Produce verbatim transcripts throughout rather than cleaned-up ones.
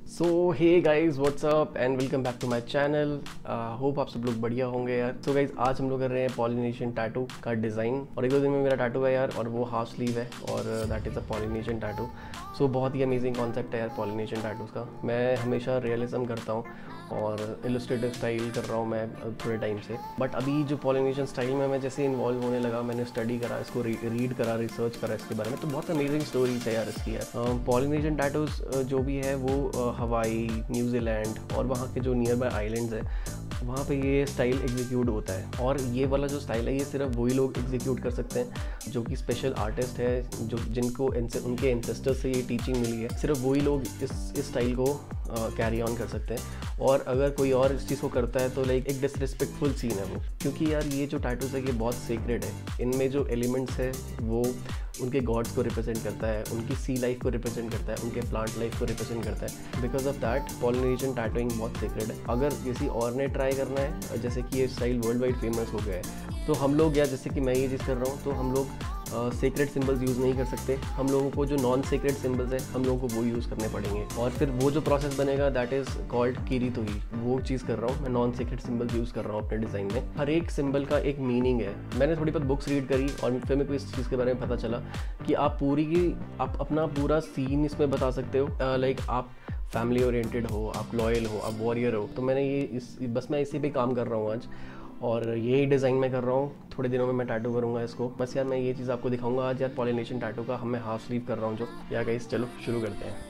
So hey guys what's up and welcome back to my channel. Hope आप सब लोग बढ़िया होंगे यार। सो गाइज आज हम लोग कर रहे हैं पॉलिनेशियन टैटू का डिज़ाइन, और एक दो दिन में मेरा टैटू है यार, और वो हाफ स्लीव है और that is a Polynesian tattoo. So बहुत ही अमेजिंग कॉन्सेप्ट है यार पॉलिनेशियन टैटूज़ का। मैं हमेशा रियलिज्म करता हूँ और इलस्ट्रेटिव स्टाइल कर रहा हूँ मैं थोड़े टाइम से, बट अभी जो पॉलिनेशियन स्टाइल में मैं जैसे इन्वॉल्व होने लगा, मैंने स्टडी करा इसको, रीड करा, रिसर्च करा इसके बारे में, तो बहुत अमेजिंग स्टोरीज है यार इसकी यार। पॉलिनेशियन टैटूज़ जो भी है वो हवाई, न्यूजीलैंड और वहाँ के जो नियर बाय आइलैंड्स है वहाँ पे ये स्टाइल एग्जीक्यूट होता है। और ये वाला जो स्टाइल है ये सिर्फ वही लोग एग्जीक्यूट कर सकते हैं जो कि स्पेशल आर्टिस्ट है, जो जिनको इनसे उनके एंसेस्टर्स से ये टीचिंग मिली है। सिर्फ वही लोग इस इस स्टाइल को कैरी ऑन कर सकते हैं, और अगर कोई और इस चीज़ को करता है तो लाइक एक डिसरिस्पेक्टफुल सीन है वो। क्योंकि यार ये जो टैटूज़ है ये बहुत सीक्रेट है, इनमें जो एलिमेंट्स है वो उनके गॉड्स को रिप्रेजेंट करता है, उनकी सी लाइफ को रिप्रेजेंट करता है, उनके प्लांट लाइफ को रिप्रेजेंट करता है। Because of that Polynesian tattooing बहुत सीक्रेट है। अगर किसी और ने ट्राई करना है, जैसे कि ये स्टाइल वर्ल्ड वाइड फेमस हो गया है, तो हम लोग, या जैसे कि मैं ये चीज़ कर रहा हूँ, तो हम लोग सीक्रेट सिंबल्स यूज़ नहीं कर सकते। हम लोगों को जो नॉन सीक्रेट सिंबल्स है हम लोगों को वो यूज़ करने पड़ेंगे, और फिर वो जो प्रोसेस बनेगा दैट इज़ कॉल्ड किरीतोई। वो चीज़ कर रहा हूँ मैं, नॉन सीक्रेट सिंबल्स यूज़ कर रहा हूँ अपने डिज़ाइन में। हर एक सिंबल का एक मीनिंग है। मैंने थोड़ी बहुत बुक्स रीड करी और फिर मेरे को इस चीज़ के बारे में पता चला कि आप पूरी की आप अपना पूरा सीन इसमें बता सकते हो। लाइक uh, like, आप फैमिली ओरिएंटेड हो, आप लॉयल हो, आप वॉरियर हो। तो मैंने ये इस बस मैं इसी पे काम कर रहा हूँ आज, और यही डिज़ाइन मैं कर रहा हूँ। थोड़े दिनों में मैं टैटू करूँगा इसको। बस यार मैं ये चीज़ आपको दिखाऊंगा आज यार, पॉलिनेशियन टैटू का हम मैं हाफ स्लीव कर रहा हूँ जो। या गाइस चलो शुरू करते हैं।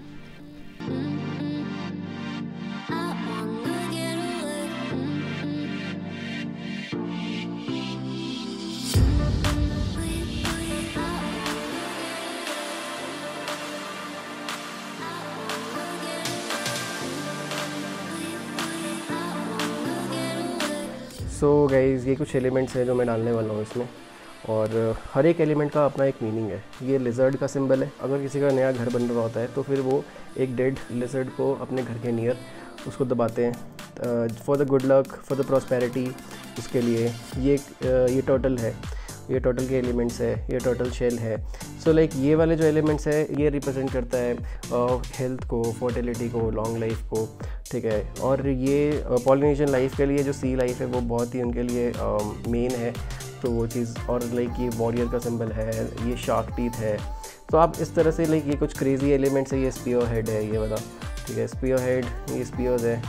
सो so गाइज़ ये कुछ एलिमेंट्स हैं जो मैं डालने वाला हूँ इसमें, और हर एक एलिमेंट का अपना एक मीनिंग है। ये लिजर्ड का सिंबल है। अगर किसी का नया घर बन रहा होता है तो फिर वो एक डेड लिजर्ड को अपने घर के नियर उसको दबाते हैं for the good luck, for the prosperity. उसके लिए ये ये टर्टल है, ये टर्टल के एलिमेंट्स है, ये टर्टल शेल है। सो so, लाइक like, ये वाले जो एलिमेंट्स है ये रिप्रेजेंट करता है हेल्थ uh, को, फर्टिलिटी को, लॉन्ग लाइफ को, ठीक है। और ये पॉलिनेशियन uh, लाइफ के लिए जो सी लाइफ है वो बहुत ही उनके लिए मेन uh, है, तो वो चीज़। और लाइक like, ये वॉरियर का सिंबल है, ये शार्क टीथ है। तो आप इस तरह से लाइक like, ये कुछ क्रेजी एलिमेंट्स है। ये स्पीयर हेड है ये वाला, ठीक है, स्पीयर हेड, ये स्पीयर्स है।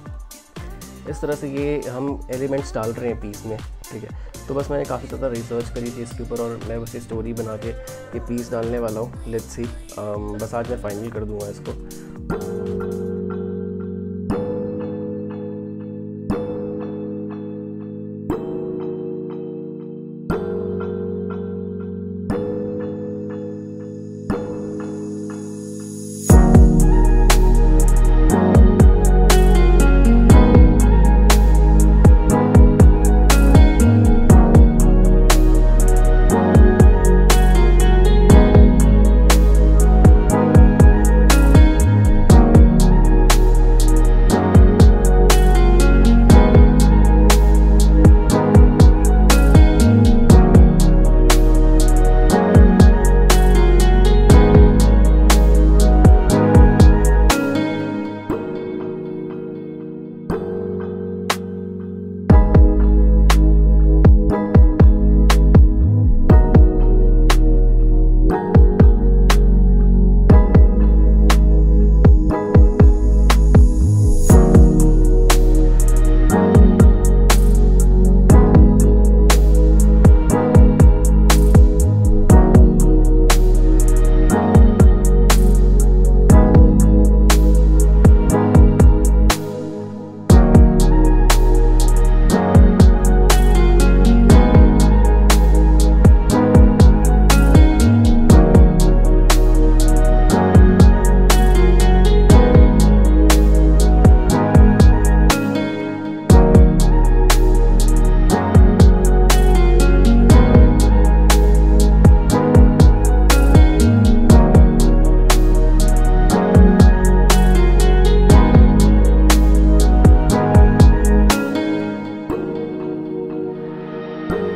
इस तरह से ये हम एलिमेंट्स डाल रहे हैं पीस में, ठीक है। तो बस मैंने काफ़ी ज़्यादा रिसर्च करी थी इसके ऊपर, और मैं बस ये स्टोरी बना के ये पीस डालने वाला हूँ। लेट्स सी, बस आज मैं फाइनल कर दूँगा इसको।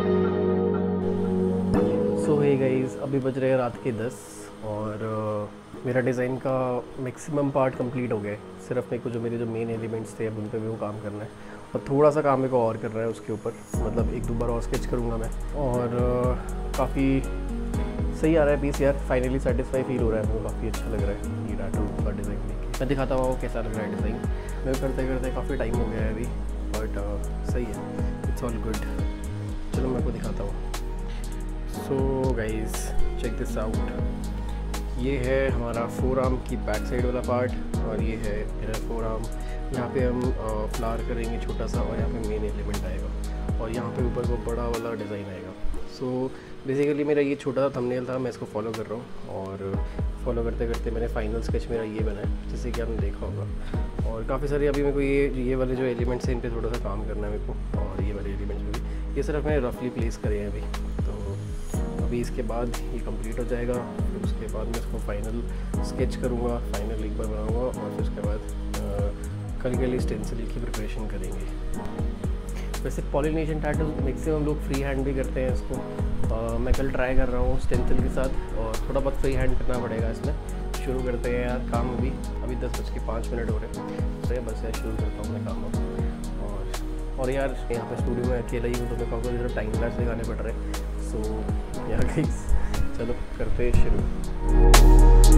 अभी बज रहे हैं रात के दस, और मेरा डिज़ाइन का मैक्सिमम पार्ट कंप्लीट हो गया है। सिर्फ मेरे को जो मेरे जो मेन एलिमेंट्स थे अब उन पे भी वो काम करना है और थोड़ा सा काम मेरे को और कर रहा है उसके ऊपर, मतलब एक दो बार और स्केच करूँगा मैं। और काफ़ी सही आ रहा है पीस यार, फाइनली सेटिस्फाई फील हो रहा है मेरे को, काफ़ी अच्छा लग रहा है ये टैटू का डिज़ाइन देख। मैं दिखाता हूँ कैसा लग रहा है डिज़ाइन। मैं करते करते काफ़ी टाइम हो गया है अभी, बट uh, सही है, इट्स ऑल गुड। चलो मैं आपको दिखाता हूँ। So guys check this out. ये है हमारा फोर आर्म की बैक साइड वाला पार्ट और ये है मेरा फोर आर्म। यहाँ पे हम फ्लावर करेंगे छोटा सा और यहाँ पे मेन एलिमेंट आएगा और यहाँ पे ऊपर वो बड़ा वाला डिज़ाइन आएगा। सो बेसिकली मेरा ये छोटा सा थंबनेल था, मैं इसको फॉलो कर रहा हूँ और फॉलो करते करते मैंने फाइनल स्केच मेरा ये बना है जैसे कि आपने देखा होगा। और काफ़ी सारे अभी मेरे को ये ये वाले जो एलिमेंट्स हैं इन पे थोड़ा सा काम करना है मेरे को, और ये वाले एलिमेंट्स में भी ये सिर्फ मैंने रफली प्लेस करे हैं अभी। तो अभी इसके बाद ये कंप्लीट हो जाएगा, फिर उसके बाद मैं इसको फाइनल स्केच करूँगा, फाइनल एक बार बनाऊँगा और फिर उसके बाद कल के लिए स्टेंसिल की प्रिपरेशन करेंगे। वैसे पॉलिनेशियन टैटू मैक्सिमम लोग फ्री हैंड भी करते हैं इसको। uh, मैं कल ट्राई कर रहा हूँ स्टेंसिल के साथ और थोड़ा बहुत फ्री हैंड करना पड़ेगा इसमें। शुरू करते हैं यार काम अभी अभी दस बज के पाँच मिनट हो रहे हैं, तो बस यार शुरू करता हूँ मैं काम अब। और और यार यहाँ पे स्टूडियो में अकेला ही हूँ तो मैं कहूँगा जरा टाइम लैप्स दिखाने पड़ रहे हैं। सो यार गाइस चलो करते हैं शुरू।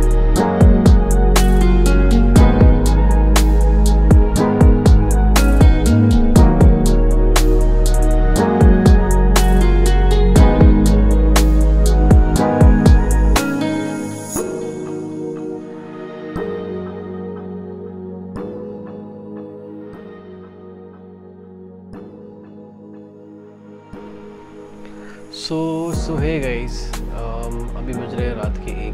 सो सो है गाइस, अभी बज रहे हैं रात के एक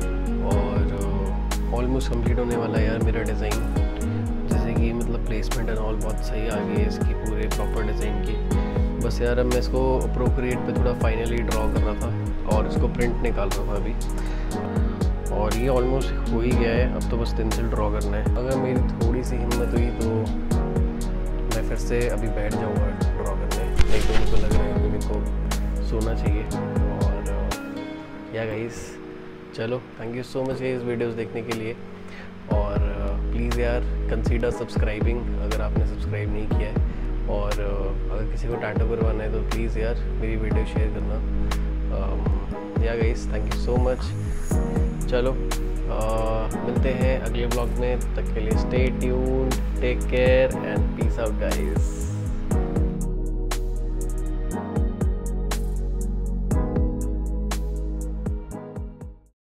और ऑलमोस्ट कंप्लीट होने वाला है यार मेरा डिज़ाइन। जैसे कि मतलब प्लेसमेंट एंड ऑल बहुत सही आ गई है इसकी पूरे प्रॉपर डिज़ाइन की। बस यार अब मैं इसको अप्रोप्रिएट पे थोड़ा फाइनली ड्रॉ कर रहा था और इसको प्रिंट निकाल रहा था अभी, और ये ऑलमोस्ट हो ही गया है। अब तो बस स्टेंसिल ड्रॉ करना है। अगर मेरी थोड़ी सी हिम्मत हुई तो मैं फिर से अभी बैठ जाऊँगा ड्रॉ करने, नहीं तो मुझको लग रहा है कि मेरे को सोना चाहिए। और या गाइस चलो thank you so much guys videos देखने के लिए, और प्लीज़ यार कंसीडर सब्सक्राइबिंग अगर आपने सब्सक्राइब नहीं किया है। और अगर किसी को टैटू करवाना है तो प्लीज़ यार मेरी वीडियो शेयर करना। या guys thank you so much. चलो uh, मिलते हैं अगले ब्लॉग में, तब तक के लिए stay tuned, take care and peace out guys.